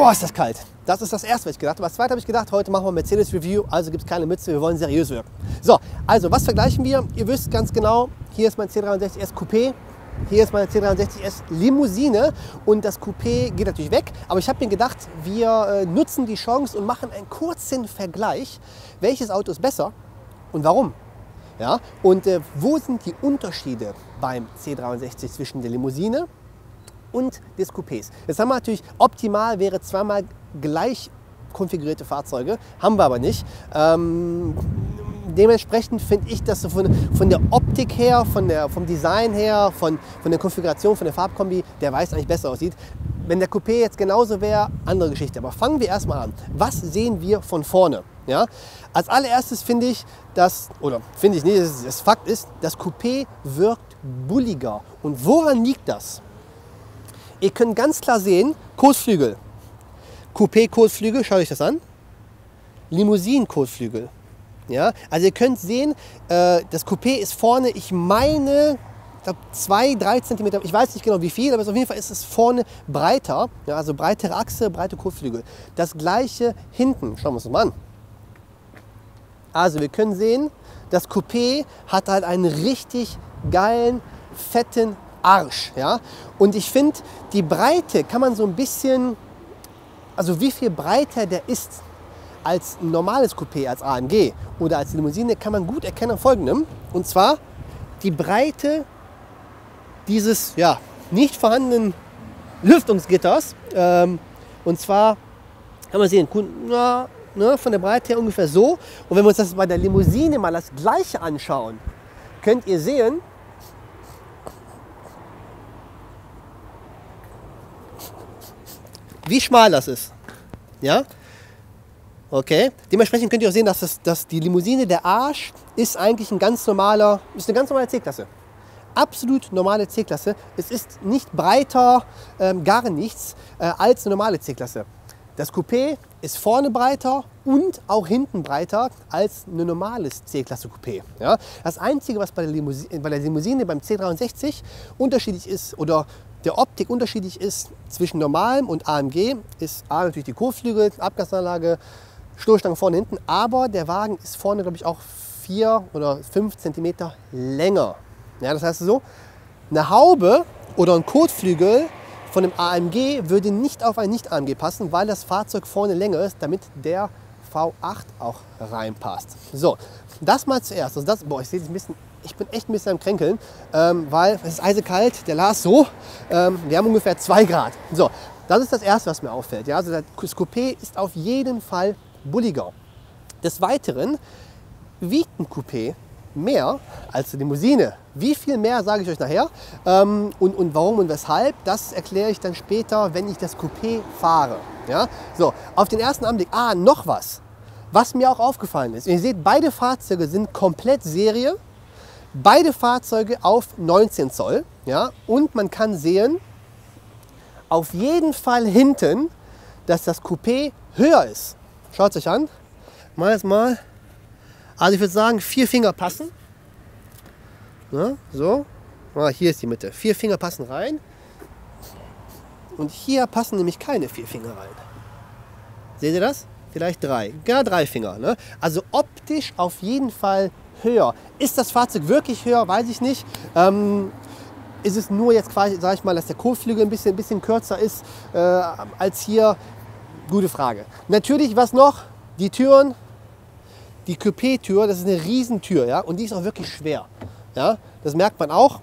Boah, ist das kalt. Das ist das Erste, was ich gedacht habe. Das Zweite habe ich gedacht, heute machen wir Mercedes Review, also gibt es keine Mütze, wir wollen seriös wirken. So, also was vergleichen wir? Ihr wisst ganz genau, hier ist mein C63S Coupé, hier ist meine C63S Limousine und das Coupé geht natürlich weg. Aber ich habe mir gedacht, wir nutzen die Chance und machen einen kurzen Vergleich. Welches Auto ist besser und warum? Ja, und wo sind die Unterschiede beim C63 zwischen der Limousine und des Coupés? Jetzt haben wir natürlich, optimal wäre zweimal gleich konfigurierte Fahrzeuge, haben wir aber nicht. Dementsprechend finde ich, dass so von der Optik her, vom Design her, von der Konfiguration, von der Farbkombi, der Weiß eigentlich besser aussieht. Wenn der Coupé jetzt genauso wäre, andere Geschichte. Aber fangen wir erstmal an. Was sehen wir von vorne? Ja? Als allererstes finde ich, das Fakt ist, das Coupé wirkt bulliger. Und woran liegt das? Ihr könnt ganz klar sehen, Kotflügel. Coupé-Kotflügel, schaut euch das an. Limousinen-Kotflügel. Ja? Also ihr könnt sehen, das Coupé ist vorne, ich meine, 2-3 cm, ich weiß nicht genau wie viel, aber auf jeden Fall ist es vorne breiter, ja, also breitere Achse, breite Kotflügel. Das gleiche hinten, schauen wir uns das mal an. Also wir können sehen, das Coupé hat halt einen richtig geilen, fetten Arsch. Ja? Und ich finde, die Breite kann man so ein bisschen, also wie viel breiter der ist als ein normales Coupé, als AMG oder als Limousine, kann man gut erkennen an Folgendem. Und zwar die Breite dieses nicht vorhandenen Lüftungsgitters. Und zwar kann man sehen, von der Breite her ungefähr so. Und wenn wir uns das bei der Limousine mal das Gleiche anschauen, könnt ihr sehen, wie schmal das ist. Ja? Okay. Dementsprechend könnt ihr auch sehen, dass die Limousine, der Arsch, ist eigentlich eine ganz normale C-Klasse. Absolut normale C-Klasse. Es ist nicht breiter, gar nichts, als eine normale C-Klasse. Das Coupé ist vorne breiter und auch hinten breiter als ein normales C-Klasse Coupé. Ja? Das Einzige, was bei der Limousine beim C63 unterschiedlich ist oder der Optik unterschiedlich ist zwischen normalem und AMG, ist A natürlich die Kotflügel, Abgasanlage, Stoßstange vorne hinten, aber der Wagen ist vorne, glaube ich, auch 4 oder 5 cm länger. Ja, das heißt so, eine Haube oder ein Kotflügel von einem AMG würde nicht auf ein Nicht-AMG passen, weil das Fahrzeug vorne länger ist, damit der V8 auch reinpasst. So, das mal zuerst. Also ich sehe das ein bisschen, ich bin echt ein bisschen am Kränkeln, weil es ist eisekalt, der Lars so, wir haben ungefähr 2 Grad. So, das ist das Erste, was mir auffällt. Ja? Also das Coupé ist auf jeden Fall bulliger. Des Weiteren wiegt ein Coupé mehr als eine Limousine. Wie viel mehr, sage ich euch nachher. Und warum und weshalb, das erkläre ich dann später, wenn ich das Coupé fahre. Ja? So, auf den ersten Anblick, noch was. Was mir auch aufgefallen ist. Ihr seht, beide Fahrzeuge sind komplett Serie. Beide Fahrzeuge auf 19 Zoll. Ja? Und man kann sehen, auf jeden Fall hinten, dass das Coupé höher ist. Schaut es euch an. Mal jetzt mal. Also ich würde sagen, 4 Finger passen. Ja, so. Hier ist die Mitte. 4 Finger passen rein. Und hier passen nämlich keine 4 Finger rein. Seht ihr das? Vielleicht 3. Ja, 3 Finger. Ne? Also optisch auf jeden Fall höher. Ist das Fahrzeug wirklich höher? Weiß ich nicht. Ist es nur jetzt quasi, sage ich mal, dass der Kotflügel ein bisschen kürzer ist als hier? Gute Frage. Natürlich, was noch? Die Türen. Die Coupé-Tür, das ist eine Riesentür, ja, und die ist auch wirklich schwer. Ja, das merkt man auch.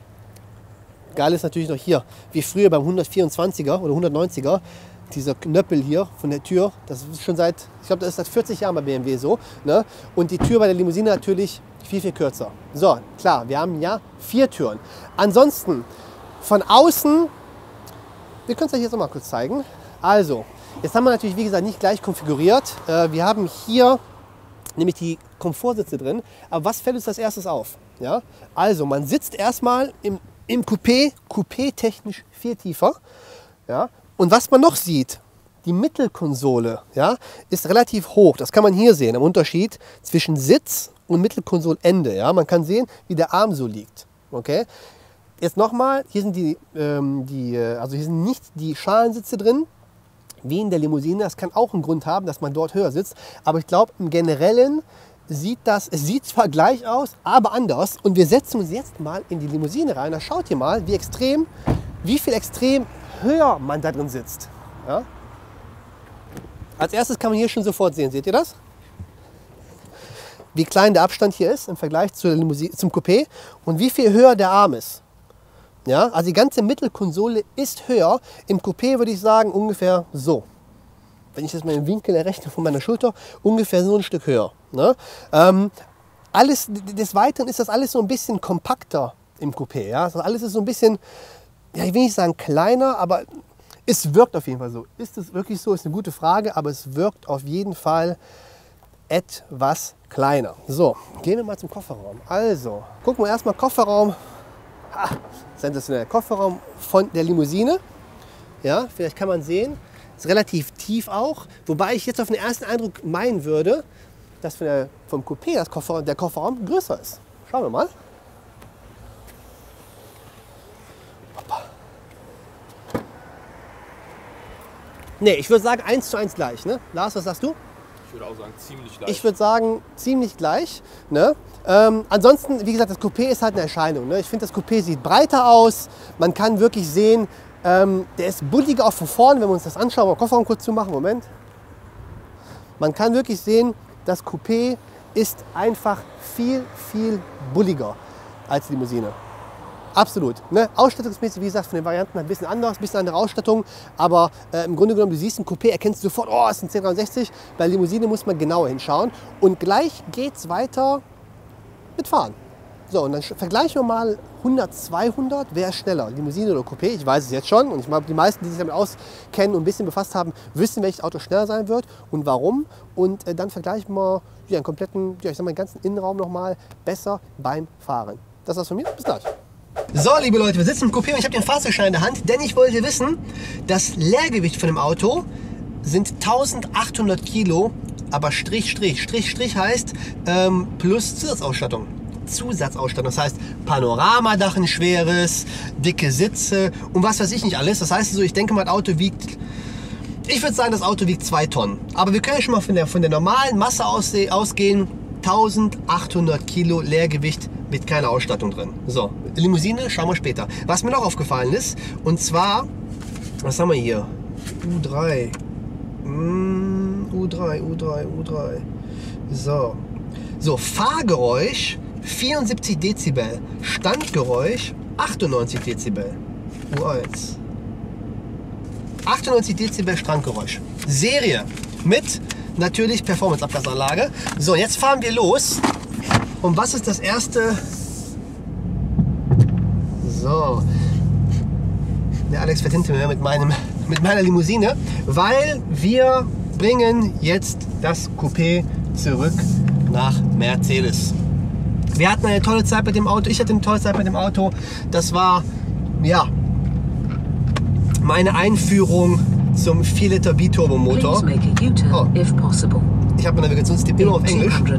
Geil ist natürlich noch hier, wie früher beim 124er oder 190er, dieser Knöppel hier von der Tür, das ist schon seit, ich glaube, das ist seit 40 Jahren bei BMW so. Ne? Und die Tür bei der Limousine natürlich viel, viel kürzer. So, klar, wir haben ja 4 Türen. Ansonsten, von außen, wir können es euch jetzt noch mal kurz zeigen. Also, jetzt haben wir natürlich, wie gesagt, nicht gleich konfiguriert. Wir haben hier nämlich die Komfortsitze drin. Aber was fällt uns als erstes auf? Ja? Also man sitzt erstmal im Coupé technisch viel tiefer. Ja? Und was man noch sieht, die Mittelkonsole, ja, ist relativ hoch. Das kann man hier sehen, im Unterschied zwischen Sitz und Mittelkonsolende. Ja? Man kann sehen, wie der Arm so liegt. Okay? Jetzt nochmal, hier sind hier sind nicht die Schalensitze drin. wie in der Limousine. Das kann auch einen Grund haben, dass man dort höher sitzt. Aber ich glaube, im Generellen sieht es sieht zwar gleich aus, aber anders. Und wir setzen uns jetzt mal in die Limousine rein. Da schaut ihr mal, wie viel extrem höher man da drin sitzt. Ja? Als erstes kann man hier schon sofort sehen, seht ihr das? Wie klein der Abstand hier ist im Vergleich zum Coupé und wie viel höher der Arm ist. Ja, also die ganze Mittelkonsole ist höher. Im Coupé würde ich sagen ungefähr so. Wenn ich das mal im Winkel errechne von meiner Schulter, ungefähr so ein Stück höher. Ne? Des Weiteren ist das alles so ein bisschen kompakter im Coupé. Ja? Also alles ist so ein bisschen, ja, ich will nicht sagen kleiner, aber es wirkt auf jeden Fall so. Ist es wirklich so? Ist eine gute Frage, aber es wirkt auf jeden Fall etwas kleiner. So, gehen wir mal zum Kofferraum. Also, gucken wir erstmal Kofferraum. Sensationell. Kofferraum von der Limousine. Ja, vielleicht kann man sehen. Ist relativ tief auch. Wobei ich jetzt auf den ersten Eindruck meinen würde, dass vom Coupé der Kofferraum größer ist. Schauen wir mal. Nee, ich würde sagen 1:1 gleich. Ne? Lars, was sagst du? Ich würde auch sagen, ziemlich gleich. Ich würde sagen, ziemlich gleich. Ne? Ansonsten, wie gesagt, das Coupé ist halt eine Erscheinung. Ne? Ich finde, das Coupé sieht breiter aus. Man kann wirklich sehen, der ist bulliger auch von vorne, wenn wir uns das anschauen. Mal Kofferraum kurz zumachen, Moment. Man kann wirklich sehen, das Coupé ist einfach viel, viel bulliger als die Limousine. Absolut. Ne? Ausstattungsmäßig, wie gesagt, von den Varianten ein bisschen anders, ein bisschen andere Ausstattung. Aber im Grunde genommen, du siehst ein Coupé, erkennst du sofort, oh, es ist ein C63. Bei Limousine muss man genauer hinschauen. Und gleich geht es weiter mit Fahren. So, und dann vergleichen wir mal 100, 200. Wer ist schneller, Limousine oder Coupé? Ich weiß es jetzt schon. Und ich glaube, die meisten, die sich damit auskennen und ein bisschen befasst haben, wissen, welches Auto schneller sein wird und warum. Und dann vergleichen wir den kompletten, ich sag mal, den ganzen Innenraum nochmal besser beim Fahren. Das war's von mir. Bis gleich. So, liebe Leute, wir sitzen im Coupé und ich habe den Fahrzeugschein in der Hand, denn ich wollte wissen, das Leergewicht von dem Auto sind 1800 Kilo, aber Strich heißt plus Zusatzausstattung. Das heißt Panoramadach, ein schweres, dicke Sitze und was weiß ich nicht alles. Das heißt also, ich denke mal, das Auto wiegt, ich würde sagen, das Auto wiegt 2 Tonnen. Aber wir können ja schon mal von der normalen Masse ausgehen, 1800 Kilo Leergewicht mit keiner Ausstattung drin. So, Limousine schauen wir später. Was mir noch aufgefallen ist, und zwar, was haben wir hier? U3. U3. So, Fahrgeräusch 74 Dezibel, Standgeräusch 98 Dezibel. U1. 98 Dezibel Standgeräusch. Serie mit natürlich Performance-Abgasanlage. So, jetzt fahren wir los. Und was ist das erste? So, der Alex fährt hinter mir mit meiner Limousine, weil wir bringen jetzt das Coupé zurück nach Mercedes. Wir hatten eine tolle Zeit mit dem Auto, ich hatte eine tolle Zeit mit dem Auto. Das war, ja, meine Einführung zum 4 Liter Biturbo-Motor. Oh. Ich habe mein Navigationstipp immer auf Englisch. Okay,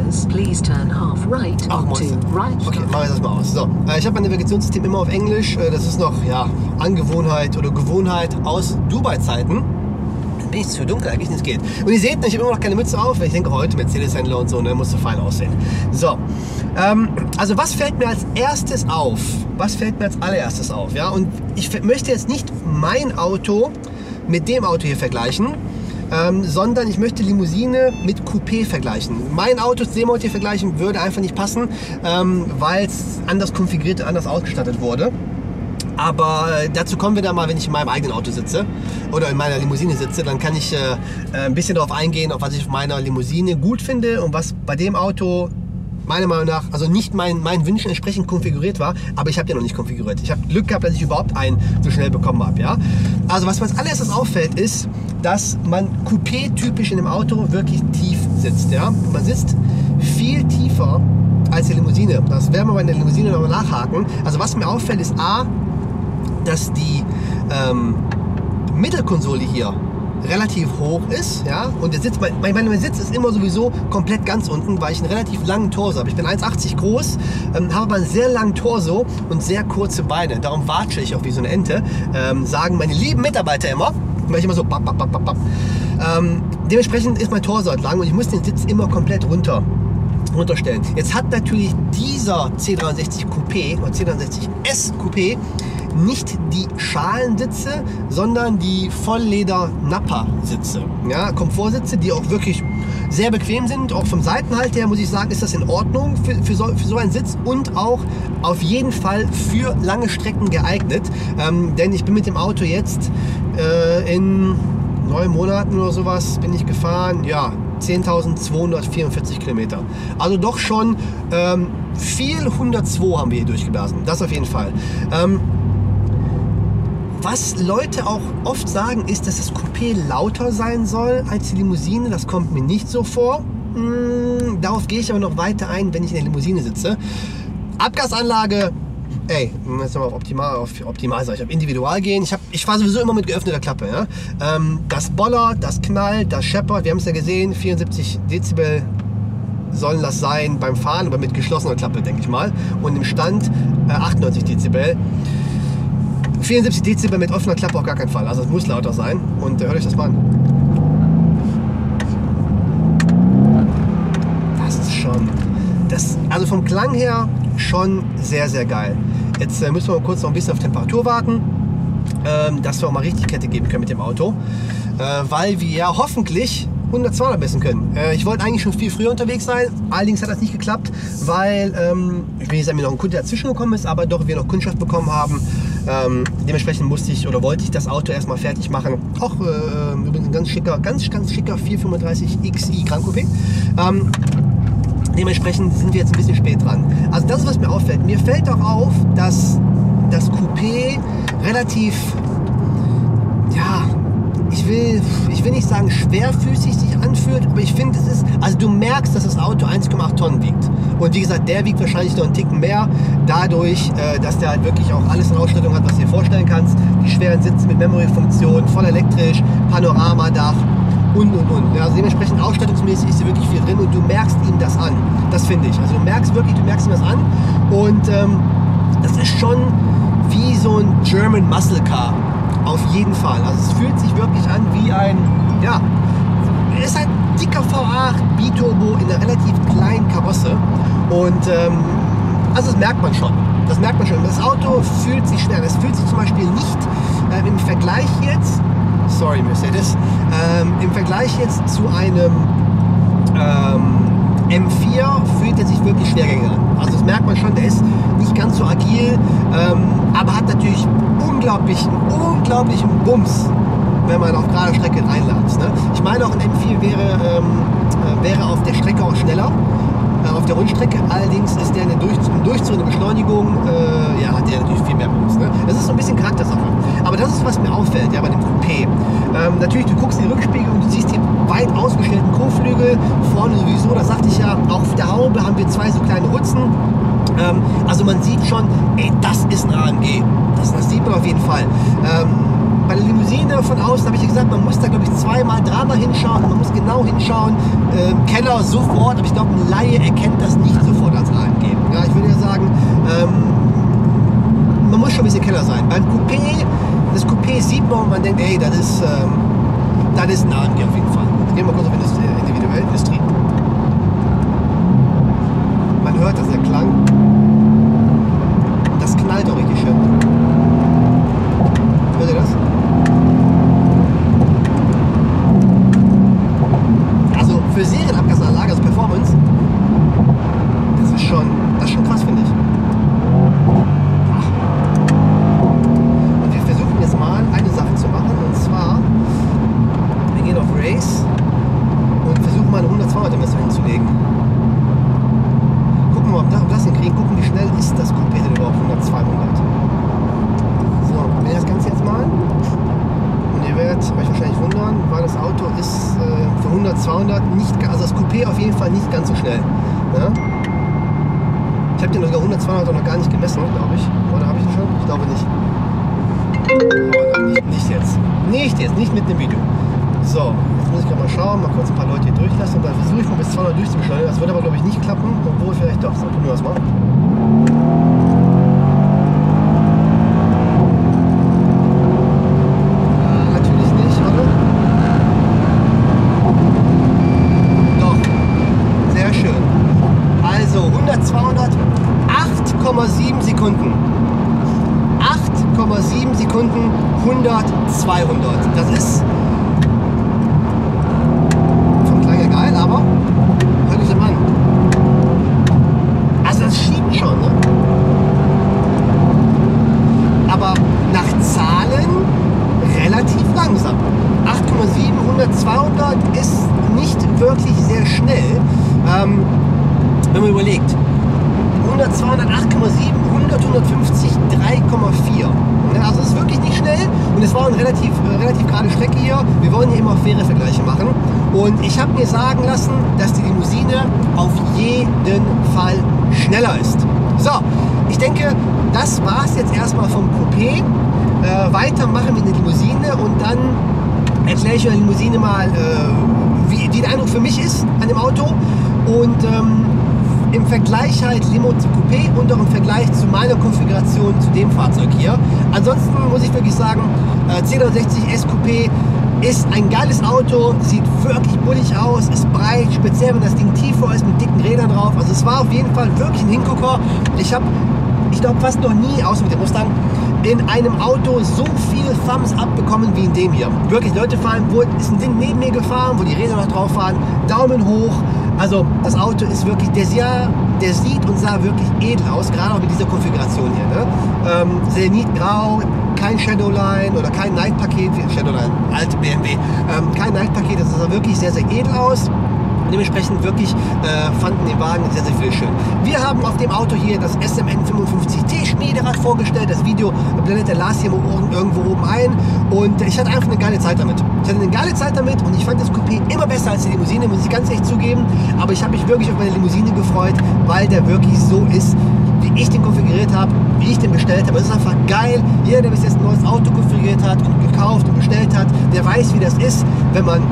machen wir das mal aus. So, ich habe mein Navigationssystem immer auf Englisch. Das ist noch, ja, Angewohnheit oder Gewohnheit aus Dubai-Zeiten. Dann bin ich zu dunkel, eigentlich nicht geht. Und ihr seht, ich habe immer noch keine Mütze auf, weil ich denke, heute Mercedes-Händler und so, ne, muss so fein aussehen. So, also was fällt mir als erstes auf? Was fällt mir als allererstes auf? Ja? Und ich möchte jetzt nicht mein Auto mit dem Auto hier vergleichen, sondern ich möchte Limousine mit Coupé vergleichen. Mein Auto zu dem Auto hier vergleichen würde einfach nicht passen, weil es anders konfiguriert und anders ausgestattet wurde. Aber dazu kommen wir dann mal, wenn ich in meinem eigenen Auto sitze oder in meiner Limousine sitze, dann kann ich ein bisschen darauf eingehen, auf was ich auf meiner Limousine gut finde und was bei dem Auto meiner Meinung nach, also nicht meinen Wünschen entsprechend konfiguriert war, aber ich habe den noch nicht konfiguriert. Ich habe Glück gehabt, dass ich überhaupt einen so schnell bekommen habe. Ja? Also was mir als allererstes auffällt, ist, dass man Coupé-typisch in dem Auto wirklich tief sitzt. Ja? Man sitzt viel tiefer als die Limousine. Das werden wir bei der Limousine nochmal nachhaken. Also was mir auffällt, ist A, dass die Mittelkonsole hier relativ hoch ist, ja, und der Sitz, mein Sitz ist immer sowieso komplett ganz unten, weil ich einen relativ langen Torso habe. Ich bin 1,80 groß, habe aber einen sehr langen Torso und sehr kurze Beine. Darum watsche ich auch wie so eine Ente, sagen meine lieben Mitarbeiter immer. weil ich immer so bap, bap, bap, bap, bap. Dementsprechend ist mein Torso lang und ich muss den Sitz immer komplett runterstellen. Jetzt hat natürlich dieser C63 Coupé oder C63S Coupé nicht die Schalensitze, sondern die Vollleder-Nappa-Sitze. Ja, Komfortsitze, die auch wirklich sehr bequem sind. Auch vom Seitenhalt her muss ich sagen, ist das in Ordnung für so einen Sitz und auch auf jeden Fall für lange Strecken geeignet. Denn ich bin mit dem Auto jetzt in 9 Monaten oder sowas bin ich gefahren, ja, 10.244 Kilometer. Also doch schon viel 102 haben wir hier durchgeblasen. Das auf jeden Fall. Was Leute auch oft sagen, ist, dass das Coupé lauter sein soll als die Limousine. Das kommt mir nicht so vor. Darauf gehe ich aber noch weiter ein, wenn ich in der Limousine sitze. Abgasanlage, ey, jetzt nochmal auf optimal sag ich, auf individual gehen. Ich fahre sowieso immer mit geöffneter Klappe. Ja? Das bollert, das knallt, das scheppert. Wir haben es ja gesehen, 74 Dezibel sollen das sein beim Fahren, aber mit geschlossener Klappe, denke ich mal. Und im Stand 98 Dezibel. 74 Dezibel mit offener Klappe auf gar keinen Fall. Also es muss lauter sein. Und hört euch das mal an. Das ist schon... also vom Klang her schon sehr, sehr geil. Jetzt müssen wir mal kurz noch ein bisschen auf Temperatur warten, dass wir auch mal richtig Kette geben können mit dem Auto. Weil wir ja hoffentlich 100, 200 messen können. Ich wollte eigentlich schon viel früher unterwegs sein, allerdings hat das nicht geklappt, weil, ich will nicht sagen, mir noch ein Kunde dazwischen gekommen ist, aber doch wir noch Kundschaft bekommen haben. Dementsprechend wollte ich das Auto erstmal fertig machen. Auch übrigens ein ganz schicker 435 XI Gran Coupé. Dementsprechend sind wir jetzt ein bisschen spät dran. Also das ist, was mir auffällt. Mir fällt auch auf, dass das Coupé relativ, ja, ich will nicht sagen schwerfüßig sich anfühlt, aber ich finde, also du merkst, dass das Auto 1,8 Tonnen wiegt. Und wie gesagt, der wiegt wahrscheinlich noch einen Ticken mehr, dadurch, dass der halt wirklich auch alles in Ausstattung hat, was du dir vorstellen kannst. Die schweren Sitze mit Memory-Funktion, voll elektrisch, Panoramadach und. Ja, also dementsprechend ausstattungsmäßig ist hier wirklich viel drin und du merkst ihm das an. Das finde ich. Also du merkst ihm das an und das ist schon wie so ein German Muscle Car. Auf jeden Fall. Also es fühlt sich wirklich an wie ein, ja, es ist ein dicker V8 Biturbo in einer relativ kleinen Karosse und also das merkt man schon. Das merkt man schon. Das Auto fühlt sich schwer. Das fühlt sich zum Beispiel nicht im Vergleich jetzt, sorry Mercedes, im Vergleich jetzt zu einem M4 fühlt er sich wirklich schwergängiger an. Also das merkt man schon, der ist nicht ganz so agil, aber hat natürlich unglaublichen Bums, wenn man auf gerade Strecke reinladet. Ne? Ich meine auch ein M4 wäre auf der Strecke auch schneller, auf der Rundstrecke. Allerdings ist der in der Durchzug, in der Beschleunigung, hat der natürlich viel mehr Bums. Ne? Das ist so ein bisschen Charaktersache. Aber das ist, was mir auffällt, ja, bei dem Coupé. Natürlich, du guckst in die Rückspiegel und du siehst die weit ausgestellten Kotflügel, vorne sowieso, das sagte ich ja, auch auf der Haube haben wir 2 so kleine Rutzen. Also man sieht schon, ey, das ist ein AMG. Das sieht man auf jeden Fall. Bei der Limousine von außen habe ich ja gesagt, man muss da, glaube ich, 2-mal, 3-mal hinschauen. Man muss genau hinschauen. Kenner sofort, aber ich glaube, ein Laie erkennt das nicht sofort als AMG. Ja, ich würde ja sagen, man muss schon ein bisschen Kenner sein. Beim Coupé, das Coupé sieht man und man denkt, ey, das ist ein AMG auf jeden Fall. Gehen wir mal kurz auf individuelle Industrie. Man hört, dass der Klang, das knallt auch richtig schön. Hört ihr das? Also für Serienabgasanlage, also Performance, das ist schon krass, finde ich. Und wir versuchen jetzt mal eine Sache zu machen, und zwar, wir gehen auf Race und versuchen mal eine 100-200er Messung hinzulegen. Gucken wir mal, ob wir das hinkriegen, gucken, wie schnell ist das Coupé denn überhaupt, 100, 200. So, wir das Ganze jetzt mal. Und ihr werdet euch wahrscheinlich wundern, weil das Auto ist für 100, 200 nicht, also das Coupé auf jeden Fall nicht ganz so schnell. Ja? Ich habe den sogar 100, 200 noch gar nicht gemessen, glaube ich. Oder habe ich ihn schon? Ich glaube nicht. Aber nicht jetzt. Nicht mit dem Video. So, jetzt muss ich gerade mal schauen, mal kurz ein paar Leute hier durchlassen und dann versuche ich mal bis 200 durchzubeschleunigen. Das wird aber, glaube ich, nicht klappen, obwohl vielleicht doch. So, tun wir das mal. Natürlich nicht, oder? 8,7 Sekunden 100, 200. Das ist vom Klang her geil, aber hört euch das mal an. Also das schiebt schon, ne? Aber nach Zahlen relativ langsam. 8,7, 100, 200 ist nicht wirklich sehr schnell, wenn man überlegt. 100, 200, 8,7, 100, 150, 3,4. Also es ist wirklich nicht schnell und es war eine relativ gerade Strecke hier. Wir wollen hier immer faire Vergleiche machen und ich habe mir sagen lassen, dass die Limousine auf jeden Fall schneller ist. So, ich denke, das war es jetzt erstmal vom Coupé. Weiter machen wir eine Limousine und dann erkläre ich euch der Limousine mal, wie der Eindruck für mich ist an dem Auto und im Vergleich halt Limo zu Coupé und auch im Vergleich zu meiner Konfiguration zu dem Fahrzeug hier. Ansonsten muss ich wirklich sagen, C360 S Coupé ist ein geiles Auto, sieht wirklich bullig aus, ist breit, speziell wenn das Ding tiefer ist mit dicken Rädern drauf. Also es war auf jeden Fall wirklich ein Hingucker. Ich glaube fast noch nie, außer mit dem Mustang, in einem Auto so viel Thumbs up bekommen wie in dem hier. Wirklich, Leute fahren, ist ein Ding neben mir gefahren, wo die Räder noch drauf fahren, Daumen hoch. Also das Auto ist wirklich, der sieht und sah wirklich edel aus, gerade auch mit dieser Konfiguration hier. Ne? Zenith-Grau, kein Shadowline oder kein Night-Paket, Shadowline, alte BMW, kein Night-Paket, das sah wirklich sehr, sehr edel aus. Dementsprechend wirklich fanden den Wagen sehr, sehr viel schön. Wir haben auf dem Auto hier das SMN 55T Schmiederad vorgestellt. Das Video blendet der Lars hier irgendwo oben ein. Und ich hatte einfach eine geile Zeit damit. Und ich fand das Coupé immer besser als die Limousine, muss ich ganz ehrlich zugeben. Aber ich habe mich wirklich auf meine Limousine gefreut, weil der wirklich so ist, wie ich den konfiguriert habe, wie ich den bestellt habe. Es ist einfach geil. Jeder, der bis jetzt ein neues Auto konfiguriert hat und gekauft und bestellt hat, der weiß, wie das ist, wenn man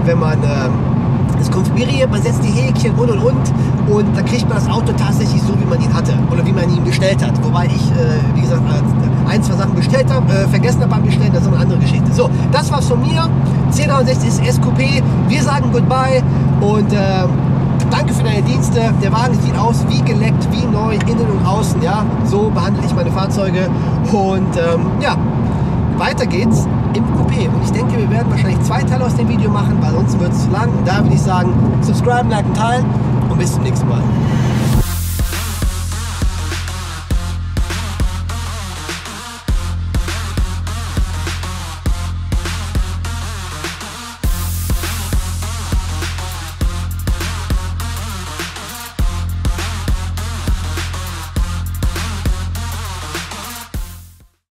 das konfiguriert, man setzt die Häkchen und da kriegt man das Auto tatsächlich so, wie man ihn hatte oder wie man ihn bestellt hat. Wobei ich, wie gesagt, ein, zwei Sachen bestellt habe, vergessen habe beim Bestellen, das ist eine andere Geschichte. So, das war's von mir. C63 S Coupé. Wir sagen Goodbye und danke für deine Dienste. Der Wagen sieht aus wie geleckt, wie neu, innen und außen. Ja, so behandle ich meine Fahrzeuge und ja, weiter geht's im Coupé. Und ich denke, wir werden wahrscheinlich 2 Teile aus dem Video machen, weil sonst wird es zu lang. Und da würde ich sagen, subscriben, liken, teilen und bis zum nächsten Mal.